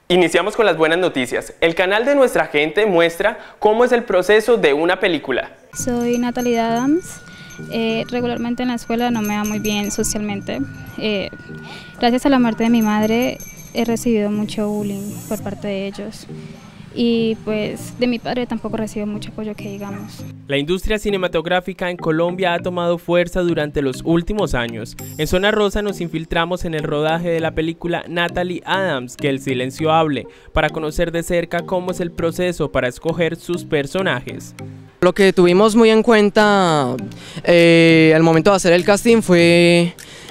Iniciamos con las buenas noticias. El canal de Nuestra Gente muestra cómo es el proceso de una película. Soy Natalie Adams. Regularmente en la escuela no me va muy bien socialmente. Gracias a la muerte de mi madre he recibido mucho bullying por parte de ellos. Y pues de mi padre tampoco recibo mucho apoyo, que digamos. La industria cinematográfica en Colombia ha tomado fuerza durante los últimos años. En Zona Rosa nos infiltramos en el rodaje de la película Natalie Adams, que el silencio hable, para conocer de cerca cómo es el proceso para escoger sus personajes. Lo que tuvimos muy en cuenta al momento de hacer el casting fue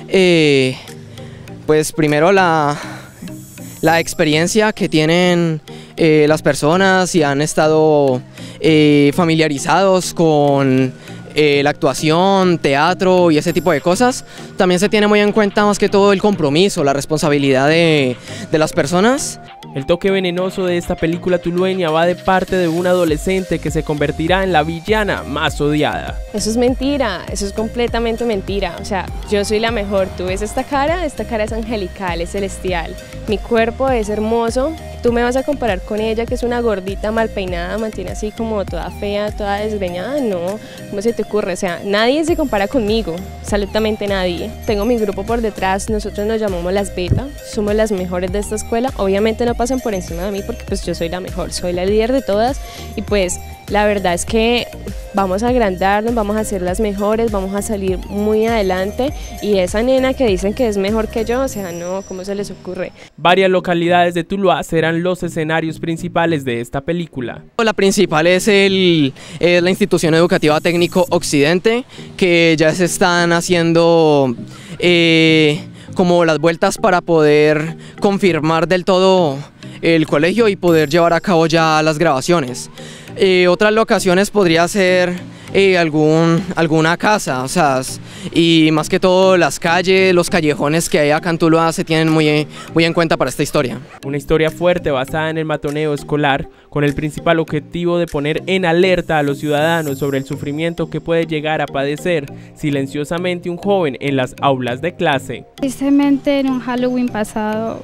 pues primero la experiencia que tienen las personas y han estado familiarizados con la actuación, teatro y ese tipo de cosas. También se tiene muy en cuenta más que todo el compromiso, la responsabilidad de las personas. El toque venenoso de esta película tulueña va de parte de una adolescente que se convertirá en la villana más odiada. Eso es mentira, eso es completamente mentira. O sea, yo soy la mejor. Tú ves esta cara es angelical, es celestial. Mi cuerpo es hermoso. Tú me vas a comparar con ella, que es una gordita mal peinada, mantiene así como toda fea, toda desgreñada. No, ¿cómo se te ocurre? O sea, nadie se compara conmigo, absolutamente nadie. Tengo mi grupo por detrás, nosotros nos llamamos las Beta, somos las mejores de esta escuela. Obviamente no pasan por encima de mí porque pues yo soy la mejor, soy la líder de todas y pues la verdad es que vamos a agrandarnos, vamos a ser las mejores, vamos a salir muy adelante y esa nena que dicen que es mejor que yo, o sea, no, ¿cómo se les ocurre? Varias localidades de Tuluá serán los escenarios principales de esta película. La principal es la Institución Educativa Técnico Occidente, que ya se están haciendo como las vueltas para poder confirmar del todo el colegio y poder llevar a cabo ya las grabaciones. Otras locaciones podría ser alguna casa, o sea, y más que todo las calles, los callejones que hay acá en Tuluá se tienen muy en cuenta para esta historia. Una historia fuerte basada en el matoneo escolar, con el principal objetivo de poner en alerta a los ciudadanos sobre el sufrimiento que puede llegar a padecer silenciosamente un joven en las aulas de clase. Tristemente en un Halloween pasado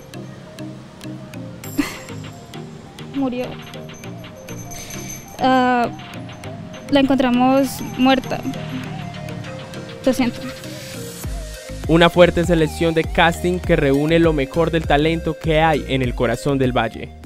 murió. La encontramos muerta. Lo siento. Una fuerte selección de casting que reúne lo mejor del talento que hay en el corazón del valle.